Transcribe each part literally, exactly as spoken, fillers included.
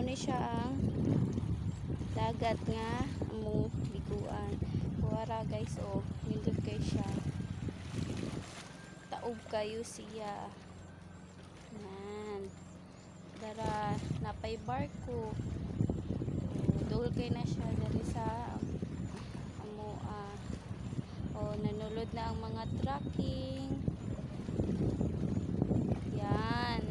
Muna siya ang dagat nga among liguan. Wara guys, oh, nindot kay siya. Taob kayo siya. Nan. Dara napay barko. Dul kay na siya dari sa amo ah. Oh, nanulod na ang mga trucking. Yan.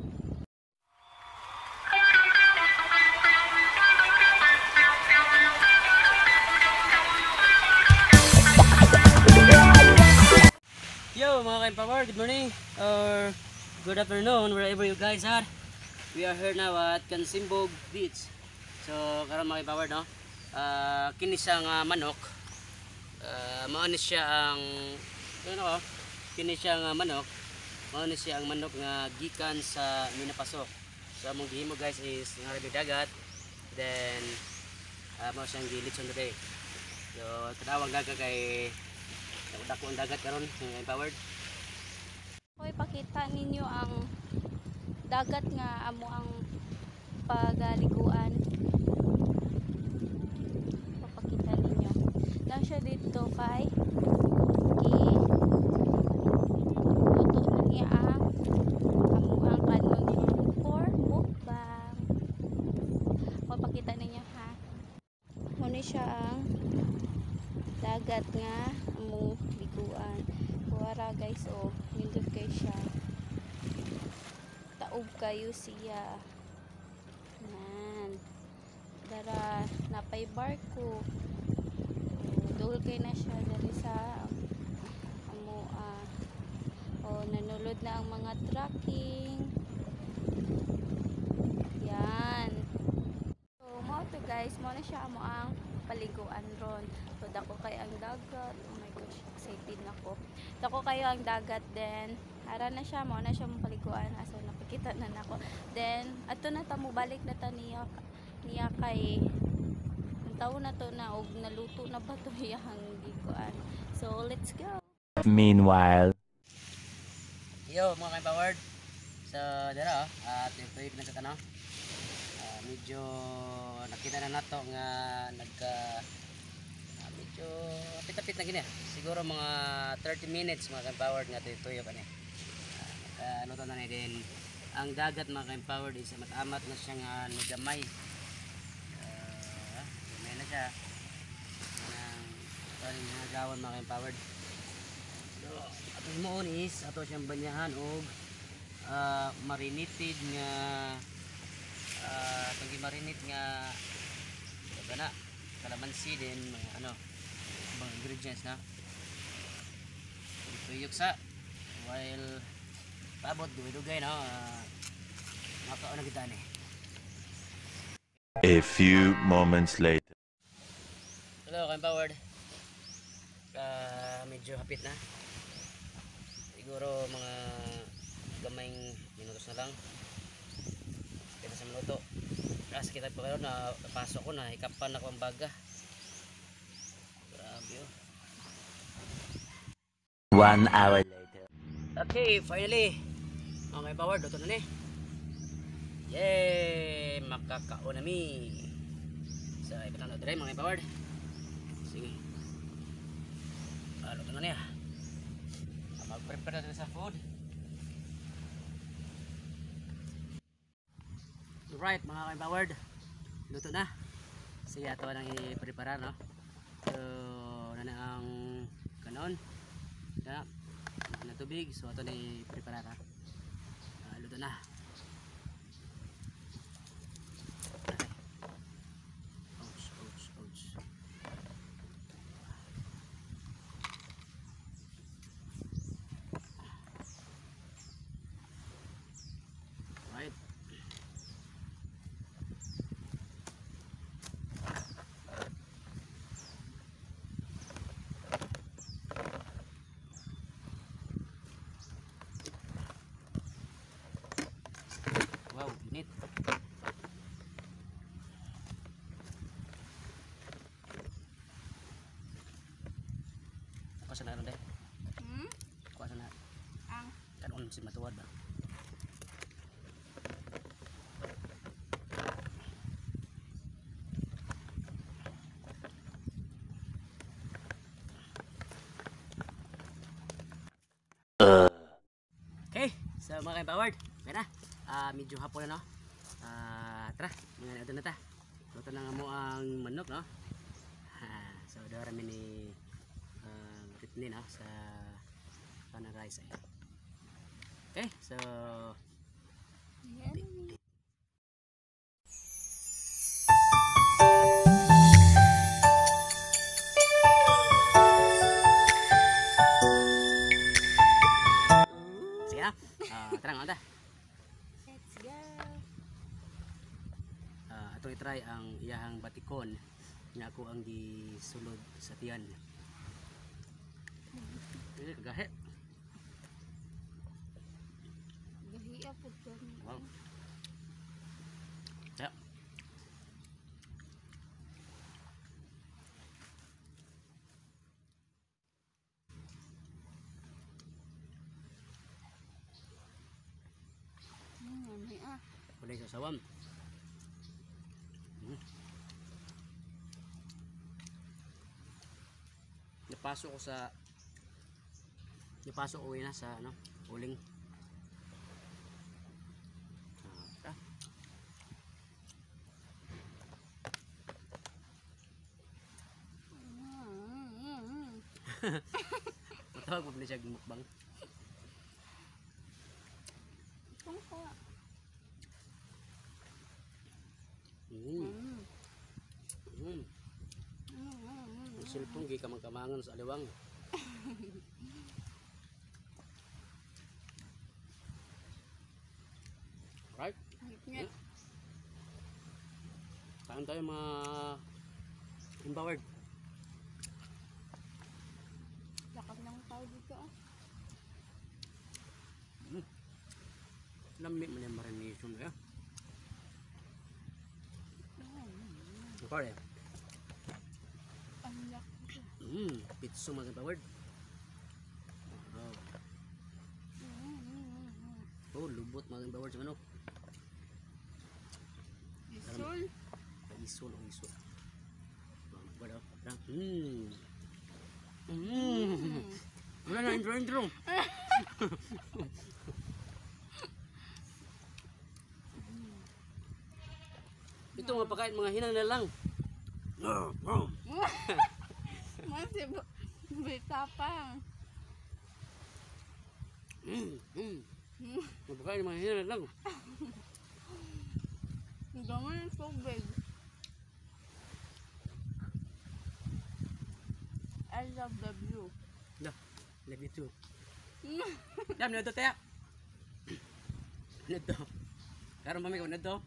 Yo mga ka-empower, good morning or good afternoon wherever you guys are. We are here now at Kansimbog Beach. So karon mga ka-empower, no? Uh, kini siyang uh, manok. Uh, Maonis siya ang ano ko? Kini siyang uh, manok. Maonis siya ang manok nga gikan sa Minapaso. So among gihimo guys is nga rabi dagat. Then uh, mao siyang gilitson today. So tanawag dagat kay dako ang dagat karon ng empowered. Okay, pakita ninyo ang dagat nga amo ang pagaliguan. Papakita ninyo. Lang siya dito kay ki luto na niya ang amo ang kanon for mukbang. Papakita ninyo ha. Muna siya ang dagat nga among liguan. Wara guys, oh, nindot kay siya. Taob kayo siya. Nan. Dara napay barko. Dul kay na siya dari sa amo ah. Oh, nanulod na ang mga trucking. Yan. So mo to guys, mo na siya amo ang paliguan ron. So dako kay ang dagat. Oh my gosh, excited na ko. Dako kayo ang dagat, then ara na siya, mo na siya mong paliguan. Aso napakita na nako. Then ato na ta mo balik na ta niya niya kay ang taon na to na og naluto na ba to iyang gikuan. So let's go. Meanwhile, Yo mga ka-empowered. So dara oh, at yung tuig na sa kano. Uh, medyo nakita na nato nga nagka uh, medyo apit-apit na gini. Siguro mga thirty minutes mga ka-empowered nga tuyo kani. Uh, ano to na ni din ang dagat mga ka-empowered is matamat na siya nga nagamay. Uh, gamay na siya. Nang sorry nga gawan mga ka-empowered. So ato mo is ato siyang banyahan og uh, marinated nga uh, tanggi marinate nga kana kalamansi din mga ano mga ingredients na tuyok sa while tabot dugay-dugay no uh, makaon na kita ni. a few moments later. Hello ka-empowered. Uh, medyo hapit na siguro mga gamayng minutos na lang kita sa minuto. Kasi kita pa kayo na pasok ko na ikapan ako ang baga. Grabe oh. One hour later. Okay, finally mga ka-empowered, luto na ni. Yay! Makakaon na mi. So ipatang na mga ka-empowered. Sige. Ah, luto na niya. Mag-prepare na sa food. Alright mga ka-empowered, luto na. Sige ato nang i-prepare no. So na ang kanon. Na na tubig, so ato na i-prepare ka. Uh, luto na. Okay. Ouch, ouch, ouch. Right. Wow, init. Kuha sa na ron deh. Hmm? Kuha sa na. Ang Kanon si matuwad ba? mga ka-empowered, kaya na. Ah, medyo hapon na no. Ah, tara, mga ito na ta. Luto na nga mo ang manok no. Ha, so dara mi ni uh, ritni no sa panang rice ay. Okay, so Yan. sige na. Ah, tara nga ta. Let's go. Uh, ato i-try ang iyahang batikon nga ako ang gisulod sa tiyan. Eh, gahe. Gahiya po ko. Wow. Ya. Hmm, may ah. Kulay sa sawam. Hmm. Napasok ko sa napasok ko na sa ano, uling. Ah, Mm. matawag mo na siya mukbang. Kung ka. Mm. Mm. Mm. Mm, mm, mm. Ang silpong gi kamang-kamangan sa aliwang. Right? Ngit-ngit. Saan tayo mga empowered? Lakad ng tao dito ah. Lami man yung marination ya. Mm. Okay. Ang laki. Mm, pitso mga empowered. Oh, Mm, mm, mm. oh lubot mga empowered sa manok. Isul. Isul o isul. Wala. Hmm. Hmm. Wala na intro intro. Ito mga pagkain mga hinang na lang. Masih beta pa. Hmm. Hmm. Mga pagkain mga hinang na lang. Gaman ng tubig. I love the view. Dah, love you too. Dam na to taya. Nito. Karon mami ko nito.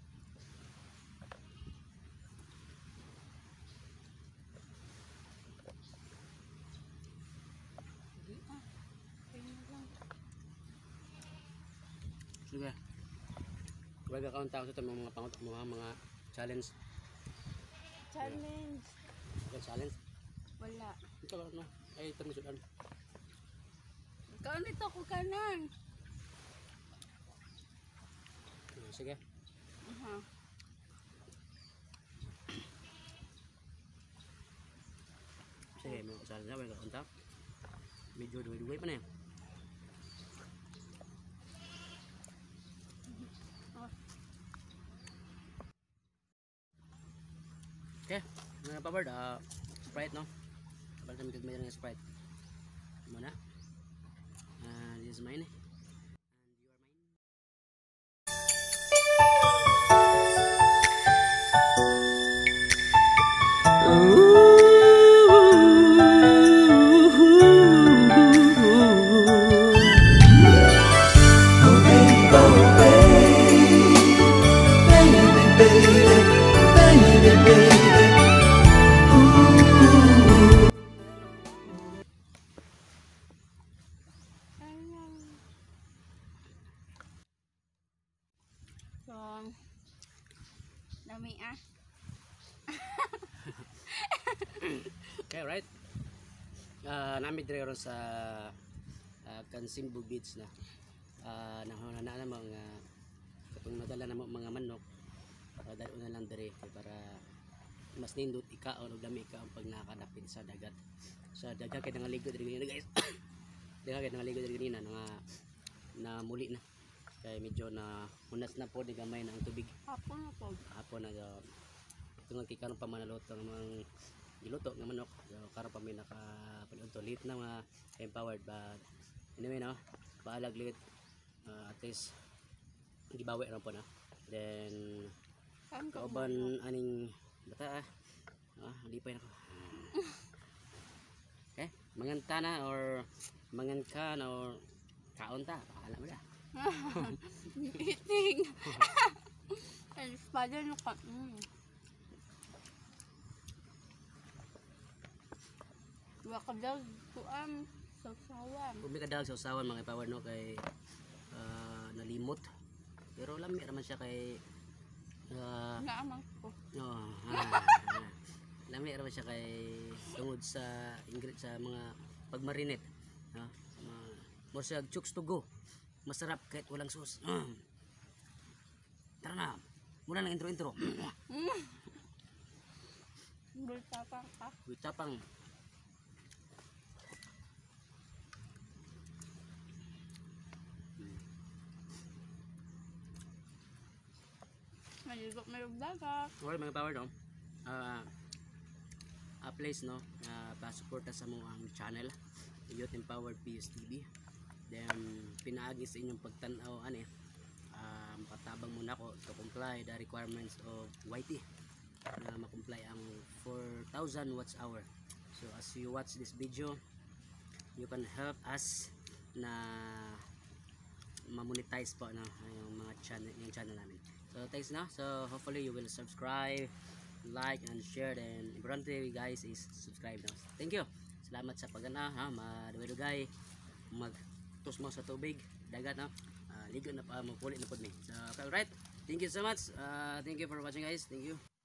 Sige. Wag ka tao sa mga mga pangot mga mga challenge. Challenge. Okay, challenge. Wala. Ito lang no. Ay ito ni sudan. Ikaw nito ko kanan. Sige. Aha. Sige, may challenge na wag ka tao. Medyo duway-duway pa na yan. Okay, mga pabard, uh, Sprite no? Kapag kami kagmay ng Sprite. Muna. Uh, this is mine. So, dami ah. Okay, right? Uh, namin dire ron sa uh, Kansimbu Beach na. Uh, nahuna na na mga katong nadala na mo mga manok. Uh, dalo na lang dire para mas nindot ikaon og dami ka ang pag nakadapit sa dagat. Sa dagat kay nangaligo diri ganina guys. Dagat kay nangaligo diri ganina nga na muli na. kay medyo na hunas na po di gamay na ang tubig Hapon na po. hapon na uh, tungod kay karon pa manaloto ng mga giluto ng manok so karon pa may naka to lit na mga empowered but anyway no baalag lit uh, at least gibawi ra po na then Saan ka kauban aning bata ah ah lipay na ko okay manganta na or mangan na or kaon ta bahala mo na Eating. Ay, espada nyo ka. Mm. Wakadag kuam sa sawan. kung may kadag sa usawan mga empowered no kay uh, nalimot pero lami naman siya kay uh, Naamang ko. oh, ah, ah. lami naman siya kay tungod sa ingredient sa mga pagmarinate no uh, mo siya chooks to go masarap kahit walang sauce mm. Tara na muna ng intro intro Bultapang ka. Tapang Maligok may dagat. well mga power no uh, a place no na uh, pa-suporta sa mga ang channel Youth Empowered P S T V then pinaagi sa inyong pagtanaw ani um, patabang muna ko to comply the requirements of Y T na makomply ang four thousand watts hour so as you watch this video you can help us na ma-monetize po no yung mga channel yung channel namin so thanks na so hopefully you will subscribe like and share and importante guys is subscribe now thank you salamat sa pagana ha madugay mag tus mo sa tubig dagat no uh, ligo na pa magpulit na pod mi so okay, right thank you so much uh, thank you for watching guys thank you